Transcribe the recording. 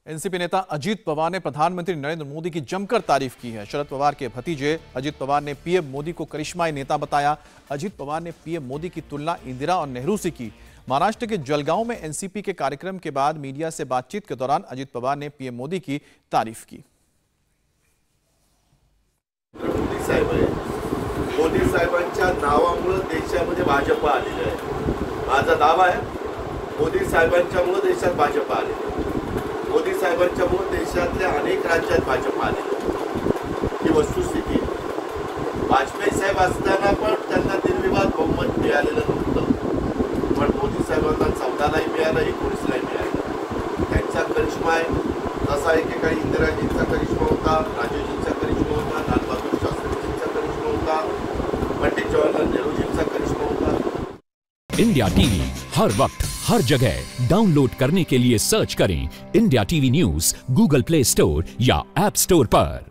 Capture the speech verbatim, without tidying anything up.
NCP नेता अजीत पवार ने प्रधानमंत्री नरेंद्र मोदी की जमकर तारीफ की है। शरद पवार के भतीजे अजीत पवार ने पीएम मोदी को करिश्माई नेता बताया। अजीत पवार ने पीएम मोदी की तुलना इंदिरा और नेहरू से की। महाराष्ट्र के जलगांव में एनसीपी के कार्यक्रम के बाद मीडिया से बातचीत के दौरान अजीत पवार ने पीएम मोदी की तारीफ की। मोदी साहेब आहे, मोदी साहेबांच्या नावामुळे देशामध्ये भाजपा आलेली आहे। माझा दावा आहे, मोदी साहेबांच्यामुळे देशात भाजपा आले, मोदी साहेबांच्यामुळे देशातल्या अनेक राज्यात भाजपा आले। ही वस्तुस्थिती आहे। वाजपेयी साहेब असताना पण त्यांना निर्विवाद बहुमत मिळालेलं नव्हतं, पण मोदी साहेबांना चौदालाही मिळालं, एकोणीसलाही मिळालं। त्यांचा करिश्मा आहे, जसा एकेकाळी इंदिराजींचा करिश्मा होता, राजीवजींचा करिश्मा होता, लालबहादूर शास्त्रीजींचा करिश्मा होता, पंडित जवाहरलाल नेहरूजींचा करिश्मा होता। इंडिया टीवी हर वक्त हर जगह डाउनलोड करने के लिए सर्च करें India TV news Google Play Store या ऐप स्टोर पर।